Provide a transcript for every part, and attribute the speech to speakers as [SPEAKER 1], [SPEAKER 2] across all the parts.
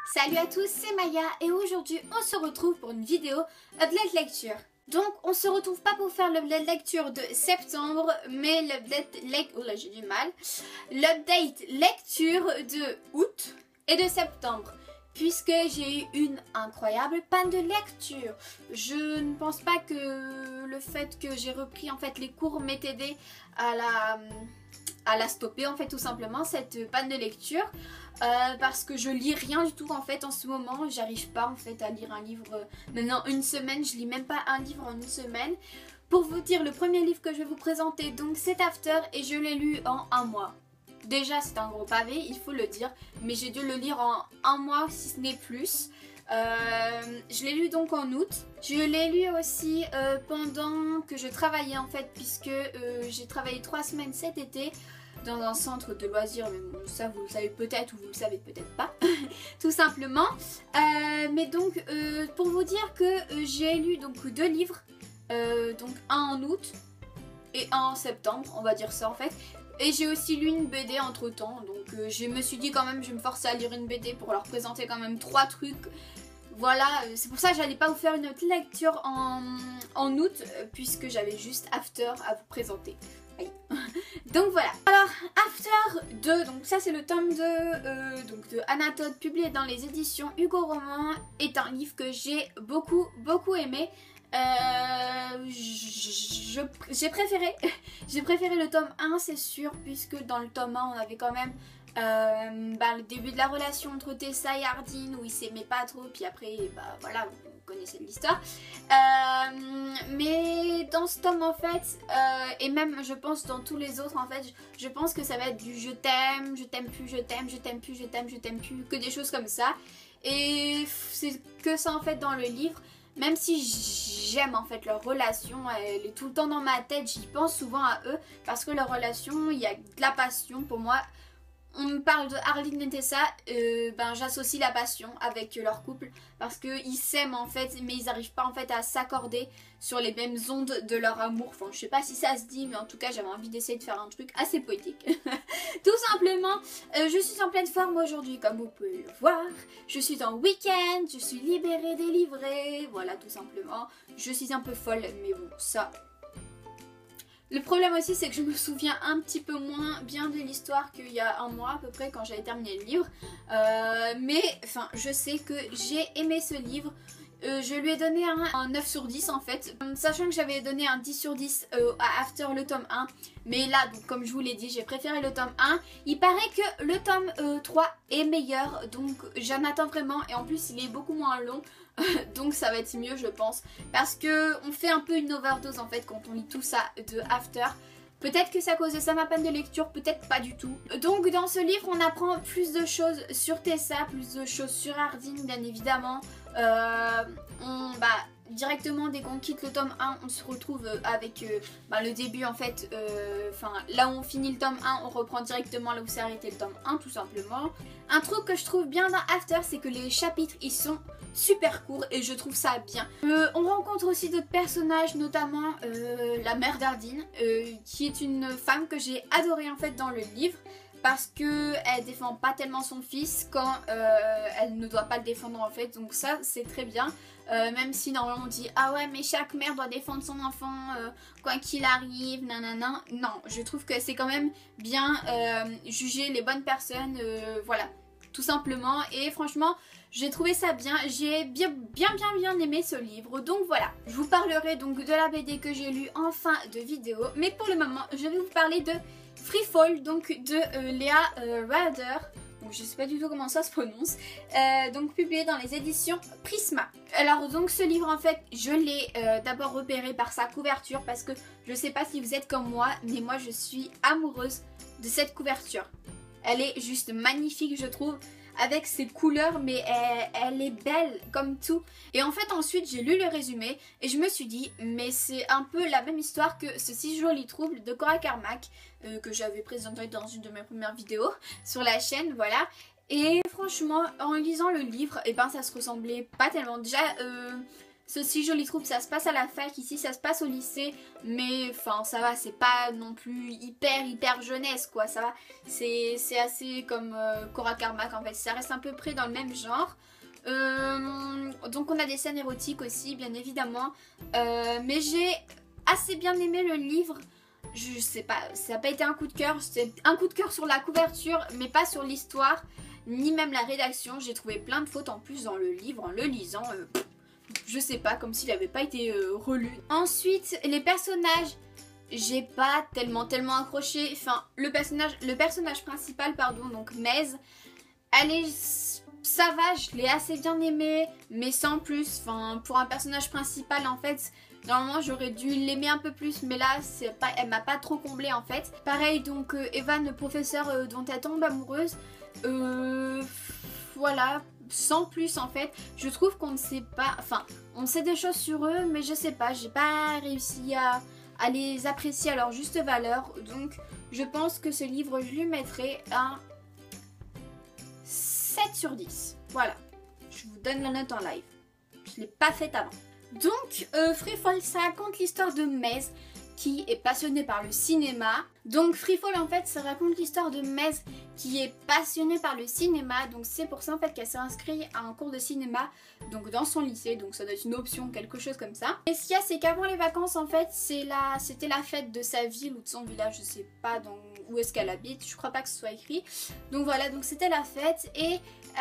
[SPEAKER 1] Salut à tous, c'est Maya et aujourd'hui on se retrouve pour une vidéo update lecture. Donc on se retrouve pas pour faire l'update lecture de septembre, mais l'update lecture de août et de septembre. Puisque j'ai eu une incroyable panne de lecture. Je ne pense pas que le fait que j'ai repris en fait les cours m'ait aidé à la stopper en fait tout simplement cette panne de lecture. Parce que je lis rien du tout en fait en ce moment, j'arrive pas en fait à lire un livre maintenant une semaine, je lis même pas un livre en une semaine. Pour vous dire, le premier livre que je vais vous présenter donc c'est After et je l'ai lu en un mois. Déjà c'est un gros pavé, il faut le dire, mais j'ai dû le lire en un mois si ce n'est plus. Je l'ai lu donc en août. Je l'ai lu aussi pendant que je travaillais en fait, puisque j'ai travaillé 3 semaines cet été dans un centre de loisirs, mais bon, ça vous le savez peut-être ou vous le savez peut-être pas, tout simplement. Mais donc pour vous dire que j'ai lu donc 2 livres, donc un en août et un en septembre, on va dire ça en fait. Et j'ai aussi lu une BD entre temps, donc je me suis dit quand même je vais me forcer à lire une BD pour leur présenter quand même 3 trucs. Voilà, c'est pour ça que j'allais pas vous faire une autre lecture en août, puisque j'avais juste After à vous présenter. Donc voilà. Alors After 2, donc ça c'est le tome 2 donc de Anatole, publié dans les éditions Hugo Roman, est un livre que j'ai beaucoup aimé. J'ai préféré le tome 1 c'est sûr, puisque dans le tome 1 on avait quand même le début de la relation entre Tessa et Hardin où ils s'aimaient pas trop, puis après voilà, vous connaissez l'histoire. Mais dans ce tome en fait, et même je pense dans tous les autres en fait, je pense que ça va être du je t'aime plus, je t'aime plus, que des choses comme ça. Et c'est que ça en fait dans le livre. Même si j'aime en fait leur relation, elle est tout le temps dans ma tête, j'y pense souvent à eux parce que leur relation, il y a de la passion pour moi. On me parle de Arline et Tessa, j'associe la passion avec leur couple parce qu'ils s'aiment en fait, mais ils n'arrivent pas en fait à s'accorder sur les mêmes ondes de leur amour. Enfin, je sais pas si ça se dit, mais en tout cas j'avais envie d'essayer de faire un truc assez poétique. Tout simplement, je suis en pleine forme aujourd'hui comme vous pouvez le voir. Je suis en week-end, je suis libérée, délivrée, voilà tout simplement. Je suis un peu folle, mais bon ça... Le problème aussi c'est que je me souviens un petit peu moins bien de l'histoire qu'il y a un mois à peu près quand j'avais terminé le livre. Mais enfin je sais que j'ai aimé ce livre. Je lui ai donné un 9 sur 10 en fait, sachant que j'avais donné un 10 sur 10 à After le tome 1. Mais là, donc, comme je vous l'ai dit, j'ai préféré le tome 1. Il paraît que le tome 3 est meilleur, donc j'en attends vraiment. Et en plus, il est beaucoup moins long, donc ça va être mieux je pense. Parce que on fait un peu une overdose en fait quand on lit tout ça de After. Peut-être que c'est à cause de ça ma panne de lecture, peut-être pas du tout. Donc dans ce livre on apprend plus de choses sur Tessa, plus de choses sur Hardin bien évidemment. Directement dès qu'on quitte le tome 1 on se retrouve avec le début en fait, là où on finit le tome 1 on reprend directement là où s'est arrêté le tome 1 tout simplement. Un truc que je trouve bien dans After c'est que les chapitres ils sont super courts et je trouve ça bien. On rencontre aussi d'autres personnages, notamment la mère d'Hardin qui est une femme que j'ai adorée en fait dans le livre. Parce que elle défend pas tellement son fils quand elle ne doit pas le défendre en fait, donc ça c'est très bien. Même si normalement on dit ah ouais mais chaque mère doit défendre son enfant quoi qu'il arrive, nanana. Non, je trouve que c'est quand même bien juger les bonnes personnes, voilà, tout simplement. Et franchement j'ai trouvé ça bien, j'ai bien aimé ce livre. Donc voilà, je vous parlerai donc de la BD que j'ai lue en fin de vidéo. Mais pour le moment je vais vous parler de Free Fall, donc de Léa Rader, donc je sais pas du tout comment ça se prononce, donc publié dans les éditions Prisma. Alors donc ce livre en fait je l'ai d'abord repéré par sa couverture parce que je sais pas si vous êtes comme moi mais moi je suis amoureuse de cette couverture. Elle est juste magnifique je trouve, avec ses couleurs, mais elle est belle comme tout. Et en fait ensuite j'ai lu le résumé et je me suis dit mais c'est un peu la même histoire que ce si joli trouble de Cora Carmack que j'avais présenté dans une de mes premières vidéos sur la chaîne, voilà. Et franchement en lisant le livre, et ça se ressemblait pas tellement. Déjà ce Si Jolie Troupe, ça se passe à la fac, ici ça se passe au lycée, mais enfin ça va, c'est pas non plus hyper jeunesse quoi, ça va, c'est assez comme Cora Carmack en fait, ça reste à peu près dans le même genre. Donc on a des scènes érotiques aussi bien évidemment, mais j'ai assez bien aimé le livre. Je sais pas, ça n'a pas été un coup de cœur, c'est un coup de cœur sur la couverture mais pas sur l'histoire ni même la rédaction. J'ai trouvé plein de fautes en plus dans le livre en le lisant, je sais pas, comme s'il n'avait pas été relu. Ensuite les personnages, j'ai pas tellement accroché. Enfin le personnage principal pardon, donc Maze, elle est... ça va, je l'ai assez bien aimée, mais sans plus. Enfin, pour un personnage principal, en fait, normalement j'aurais dû l'aimer un peu plus, mais là, elle m'a pas trop comblée en fait. Pareil, donc Evan, le professeur dont elle tombe amoureuse, voilà, sans plus en fait. Je trouve qu'on ne sait pas, enfin, on sait des choses sur eux, mais je sais pas, j'ai pas réussi à les apprécier à leur juste valeur. Donc, je pense que ce livre, je lui mettrai un 7 sur 10. Voilà, je vous donne la note en live. Je ne l'ai pas faite avant. Donc, Free Fall, ça raconte l'histoire de Maze qui est passionnée par le cinéma. Donc, Free Fall, en fait, ça raconte l'histoire de Maze qui est passionnée par le cinéma. Donc, c'est pour ça, en fait, qu'elle s'est inscrite à un cours de cinéma donc dans son lycée. Donc, ça doit être une option, quelque chose comme ça. Et ce qu'il y a, c'est qu'avant les vacances, en fait, c'était la fête de sa ville ou de son village. Je sais pas où est-ce qu'elle habite. Je crois pas que ce soit écrit. Donc, voilà, donc c'était la fête et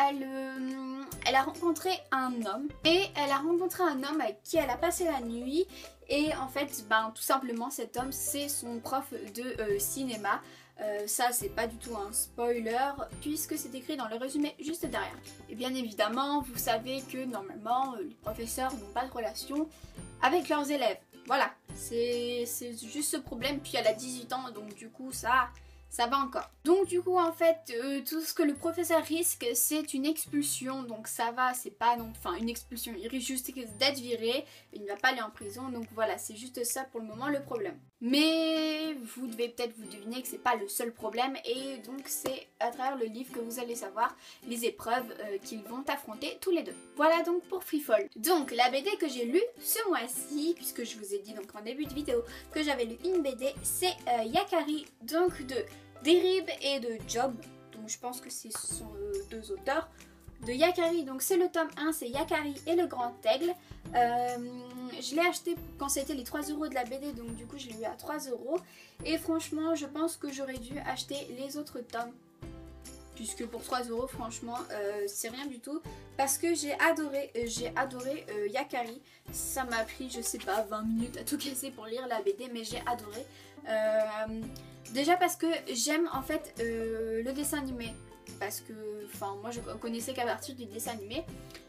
[SPEAKER 1] elle a rencontré un homme. Et elle a rencontré un homme avec qui elle a passé la nuit. Et en fait, ben, tout simplement, cet homme, c'est son prof de cinéma. Ça, c'est pas du tout un spoiler, puisque c'est écrit dans le résumé juste derrière. Et bien évidemment, vous savez que normalement, les professeurs n'ont pas de relation avec leurs élèves. Voilà, c'est juste ce problème. Puis elle a 18 ans, donc du coup, ça va encore. Donc du coup en fait tout ce que le professeur risque c'est une expulsion, donc ça va, c'est pas non, enfin une expulsion, il risque juste d'être viré, il ne va pas aller en prison, donc voilà, c'est juste ça pour le moment le problème. Mais vous devez peut-être vous deviner que c'est pas le seul problème et donc c'est à travers le livre que vous allez savoir les épreuves qu'ils vont affronter tous les deux. Voilà donc pour Free Fall. Donc la BD que j'ai lue ce mois-ci, puisque je vous ai dit donc en début de vidéo que j'avais lu une BD, c'est Yakari, donc de Derib et de Job, donc je pense que ce sont deux auteurs de Yakari, donc c'est le tome 1, c'est Yakari et le Grand Aigle. Je l'ai acheté quand c'était les 3 € de la BD, donc du coup je l'ai eu à 3 € et franchement je pense que j'aurais dû acheter les autres tomes, puisque pour 3 € franchement c'est rien du tout, parce que j'ai adoré Yakari. Ça m'a pris je sais pas 20 minutes à tout casser pour lire la BD, mais j'ai adoré. Déjà parce que j'aime en fait le dessin animé, parce que enfin moi je connaissais qu'à partir du dessin animé.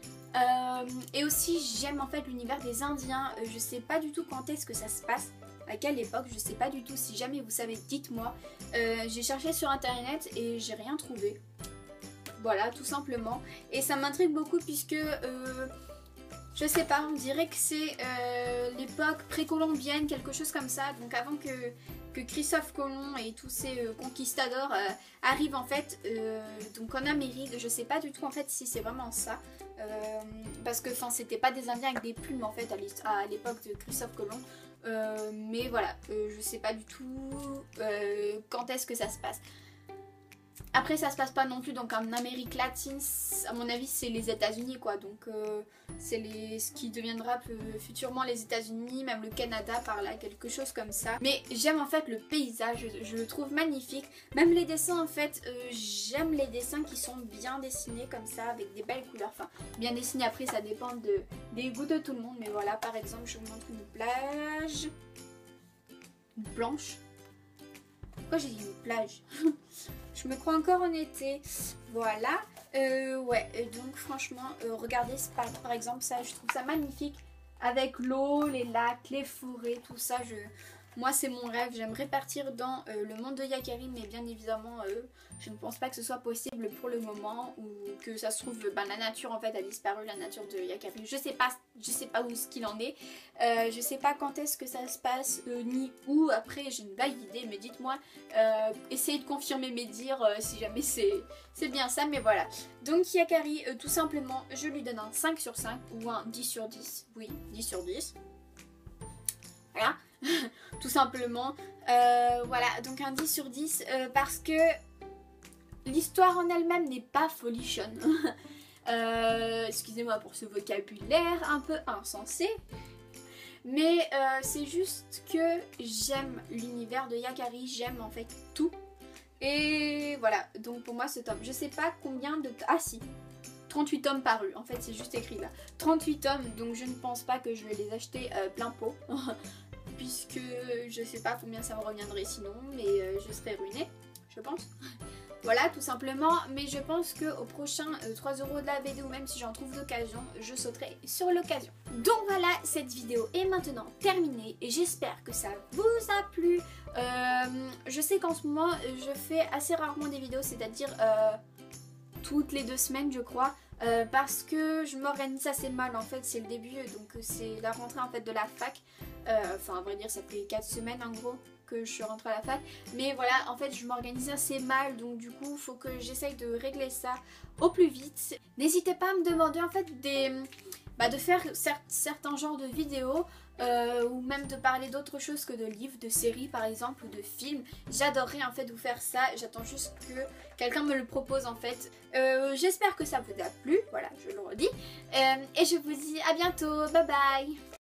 [SPEAKER 1] Et aussi j'aime en fait l'univers des Indiens. Je sais pas du tout quand est-ce que ça se passe, à quelle époque, je sais pas du tout. Si jamais vous savez, dites-moi. J'ai cherché sur internet et j'ai rien trouvé. Voilà, tout simplement. Et ça m'intrigue beaucoup puisque je sais pas, on dirait que c'est l'époque précolombienne, quelque chose comme ça. Donc avant que Christophe Colomb et tous ces conquistadors arrivent en fait donc en Amérique. Je sais pas du tout en fait si c'est vraiment ça. Parce que enfin c'était pas des Indiens avec des plumes en fait à l'époque de Christophe Colomb. Mais voilà, je sais pas du tout quand est-ce que ça se passe. Après ça se passe pas non plus donc en Amérique latine, à mon avis c'est les États-Unis quoi, donc c'est ce qui deviendra futurement les États-Unis, même le Canada par là, quelque chose comme ça. Mais j'aime en fait le paysage, je le trouve magnifique, même les dessins en fait, j'aime les dessins qui sont bien dessinés comme ça, avec des belles couleurs, enfin bien dessinés, après ça dépend des goûts de tout le monde, mais voilà par exemple je vous montre une plage, une planche. Pourquoi j'ai dit une plage? Je me crois encore en été. Voilà. Ouais, donc franchement, regardez par exemple ça, je trouve ça magnifique. Avec l'eau, les lacs, les forêts, tout ça. Moi c'est mon rêve, j'aimerais partir dans le monde de Yakari, mais bien évidemment je ne pense pas que ce soit possible pour le moment, ou que ça se trouve la nature en fait a disparu, la nature de Yakari. Je sais pas où ce qu'il en est, je sais pas quand est-ce que ça se passe, ni où. Après j'ai une vague idée, mais dites-moi, essayez de confirmer mes dires si jamais c'est bien ça, mais voilà. Donc Yakari, tout simplement je lui donne un 5 sur 5 ou un 10 sur 10, oui 10 sur 10. Voilà, tout simplement. Voilà, donc un 10 sur 10 parce que l'histoire en elle-même n'est pas folichonne. Excusez-moi pour ce vocabulaire un peu insensé. Mais c'est juste que j'aime l'univers de Yakari, j'aime en fait tout. Et voilà, donc pour moi ce tome, je sais pas combien de... Ah si, 38 tomes parus, en fait c'est juste écrit là. 38 tomes, donc je ne pense pas que je vais les acheter plein pot. Puisque je sais pas combien ça me reviendrait sinon, mais je serais ruinée, je pense. Voilà, tout simplement, mais je pense qu'au prochain 3 € de la BD, ou même si j'en trouve l'occasion, je sauterai sur l'occasion. Donc voilà, cette vidéo est maintenant terminée et j'espère que ça vous a plu. Je sais qu'en ce moment, je fais assez rarement des vidéos, c'est-à-dire toutes les 2 semaines je crois. Parce que je m'organise assez mal en fait, c'est le début, donc c'est la rentrée en fait de la fac. Enfin à vrai dire ça fait 4 semaines en gros que je suis rentrée à la fac. Mais voilà, en fait je m'organise assez mal, donc du coup il faut que j'essaye de régler ça au plus vite. N'hésitez pas à me demander en fait de faire certains genres de vidéos. Ou même de parler d'autre chose que de livres, de séries par exemple, ou de films. J'adorerais en fait vous faire ça, j'attends juste que quelqu'un me le propose en fait. J'espère que ça vous a plu, voilà, je le redis. Et je vous dis à bientôt, bye bye.